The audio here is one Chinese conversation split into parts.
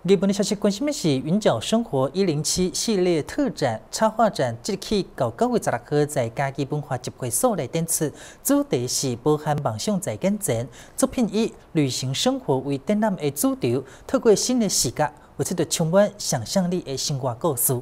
日本的消息关心的是云角生活107系列特展插画展，即日起到9月16号在嘉义文化集会所内展出，主题是包含梦想在眼前。作品以旅行生活为展览的主轴，透过新的视角，画出着充满想象力的生活故事。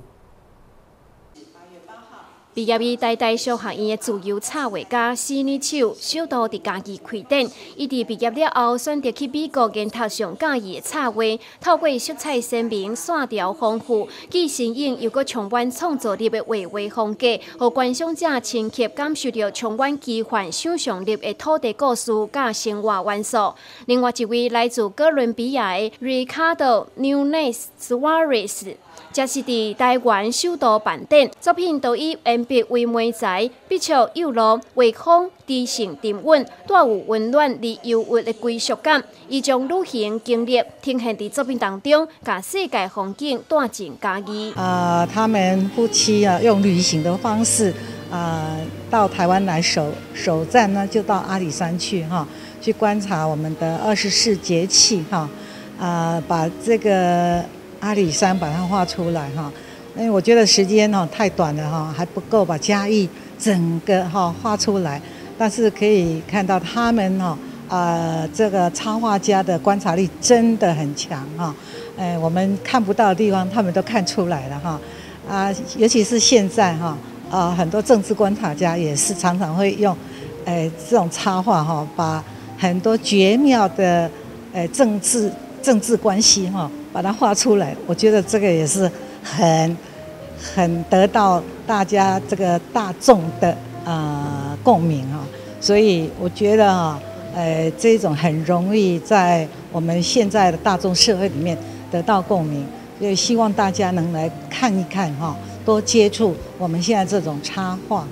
毕业于台大商学院的自由插画家施女手，首度伫家己开展。伊伫毕业了后，选择去美国研读上介意的插画，透过色彩鲜明、线条丰富、既新颖又佫充满创造力的画画风格，互观赏者深刻感受到充满奇幻想象力的土地故事甲生活元素。另外一位来自哥伦比亚的 Ricardo Nunes Suarez， 则是伫台湾首度办展，作品都以鉛笔为媒材，笔触幼露，画风知性沉稳，带有温暖而忧郁的归属感。伊将旅行经历呈现伫作品当中，把世界风景带进家己。 他们夫妻用旅行的方式到台湾来首站呢，就到阿里山去去观察我们的24节气把这个阿里山把它画出来因为我觉得时间太短了还不够把嘉义整个画出来，但是可以看到他们这个插画家的观察力真的很强我们看不到的地方他们都看出来了尤其是现在很多政治观察家也是常常会用这种插画把很多绝妙的政治关系把它画出来，我觉得这个也是很得到大家这个大众的共鸣所以我觉得这种很容易在我们现在的大众社会里面得到共鸣，所以希望大家能来看一看多接触我们现在这种插画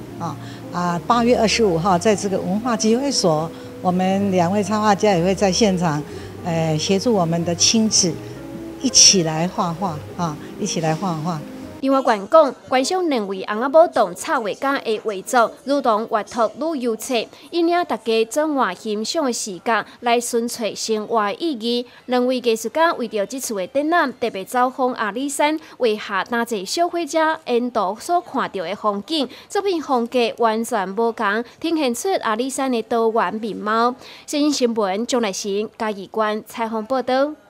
8月25号在这个文化集会所，我们2位插画家也会在现场协助我们的亲子一起来画画一起来画画。 另外，观讲观赏2位翁仔某同插画家的画作，如同阅读旅游册，引领大家转换欣赏的视角来寻找生活的意义。2位艺术家为着这次的展览，特别走访阿里山，为下纳济消费者沿途所看到的风景。作品风格完全无同，呈现出阿里山的多元面貌。新新闻钟来成嘉义县采访报道。